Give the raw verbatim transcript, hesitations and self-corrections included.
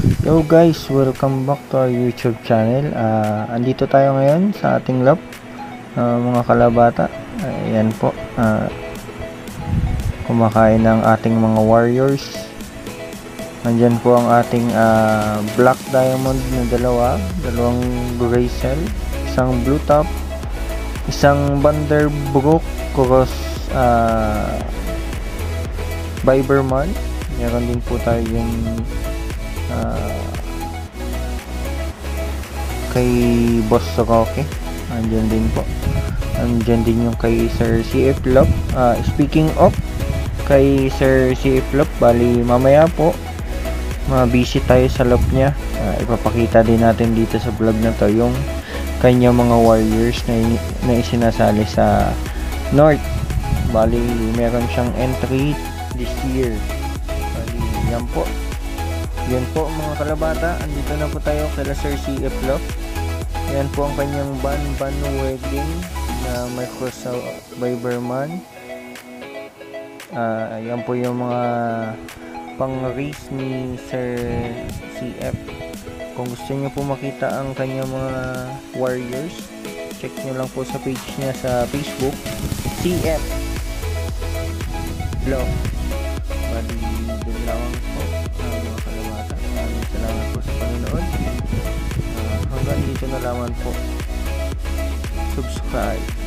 Yo guys, welcome back to our YouTube channel. Uh, andito tayo ngayon sa ating lab, uh, mga kalabata. Ayan po, uh, kumakain ng ating mga warriors. Nandyan po ang ating uh, black diamond na dalawa, dalawang gray cell, isang blue top, isang Vanderbroek cross uh, Biberman. Meron din po tayo yung uh, kay Boss Roque, andyan din po, andyan din yung kay Sir C F Lop. Uh, speaking of kay Sir C F Lop, bali mamaya po mabisi tayo sa lop niya. Uh, ipapakita din natin dito sa vlog na to yung kanya mga warriors na, na isinasali sa North. Bali meron siyang entry this year. Bali yan po, yan po mga kalabata, andito na po tayo kay Sir C F Lop. Yan po ang kanyang Ban Ban Wedding na Microsoft Biberman. Uh, yan po yung mga pang-race ni Sir C F. Kung gusto niyo po makita ang kanyang mga warriors, check nyo lang po sa page niya sa Facebook, C F Vlog. Bali, dun lang po uh, mga kalabata. Maraming salamat po sa panonood. Uh, hanggang dito na lamang po. Subscribe.